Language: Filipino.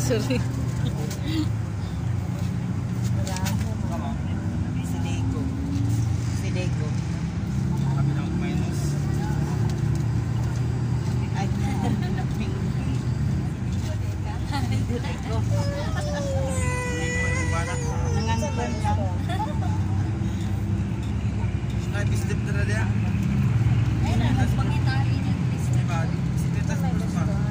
Sorry. Si Diego. Si Diego. Kami lang minus. Ay, naping. Diego. Nangangalan lang. Ay, bislip na dia. Ay, nagpangitari niya. Si Tita, si